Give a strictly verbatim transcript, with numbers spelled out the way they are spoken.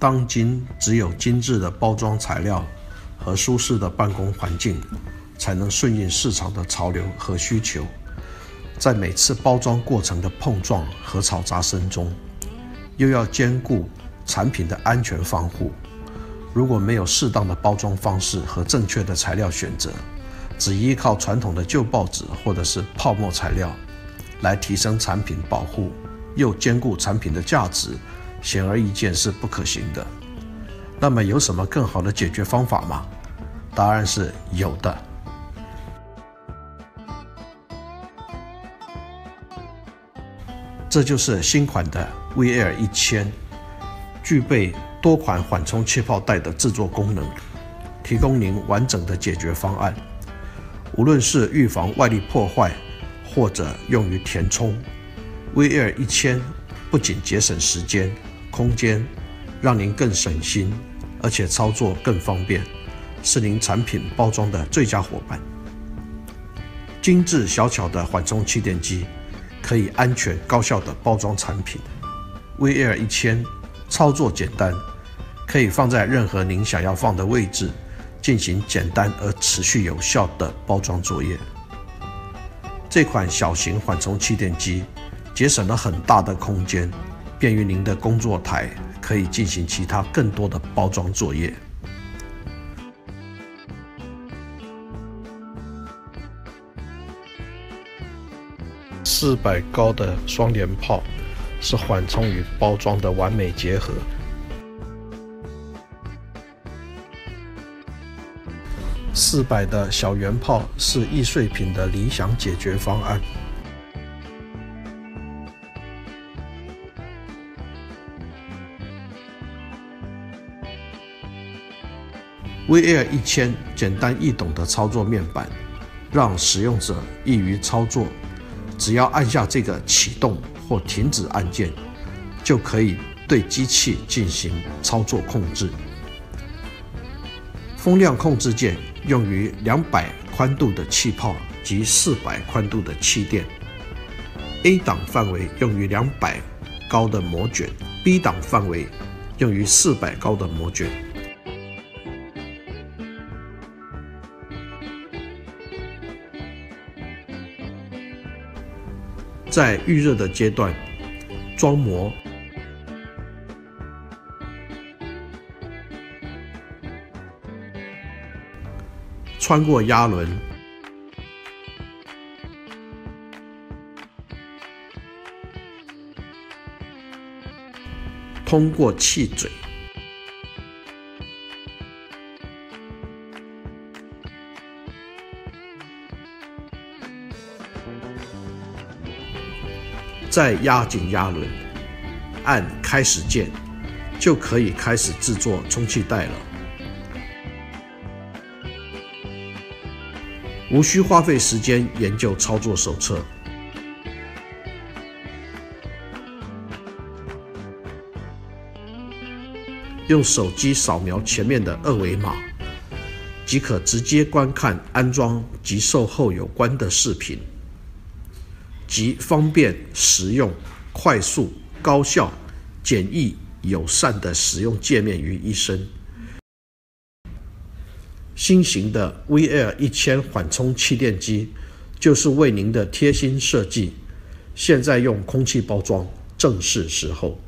当今只有精致的包装材料和舒适的办公环境，才能顺应市场的潮流和需求。在每次包装过程的碰撞和嘈杂声中，又要兼顾产品的安全防护。如果没有适当的包装方式和正确的材料选择，只依靠传统的旧报纸或者是泡沫材料来提升产品保护，又兼顾产品的价值，显而易见是不可行的。那么有什么更好的解决方法吗？答案是有的。这就是新款的 V Air 一千，具备多款缓冲气泡带的制作功能，提供您完整的解决方案。无论是预防外力破坏，或者用于填充， V Air 一千不仅节省时间、空间，让您更省心，而且操作更方便，是您产品包装的最佳伙伴。精致小巧的缓冲气垫机，可以安全高效的包装产品。V Air 一千操作简单，可以放在任何您想要放的位置，进行简单而持续有效的包装作业。这款小型缓冲气垫机节省了很大的空间，便于您的工作台可以进行其他更多的包装作业。四百高的双连泡是缓冲与包装的完美结合。四百的小圆泡是易碎品的理想解决方案。V Air 一千简单易懂的操作面板，让使用者易于操作。只要按下这个启动或停止按键，就可以对机器进行操作控制。风量控制键用于两百宽度的气泡及四百宽度的气垫。A 档范围用于两百高的模卷 ，B 档范围用于四百高的模卷。在预热的阶段，装模，穿过压轮，通过气嘴，再压紧压轮，按开始键，就可以开始制作充气带了。无需花费时间研究操作手册。用手机扫描前面的二维码，即可直接观看安装及售后有关的视频，集方便、实用、快速、高效、简易、友善的使用界面于一身。新型的 V Air 一千缓冲气垫机就是为您的贴心设计，现在用空气包装，正是时候。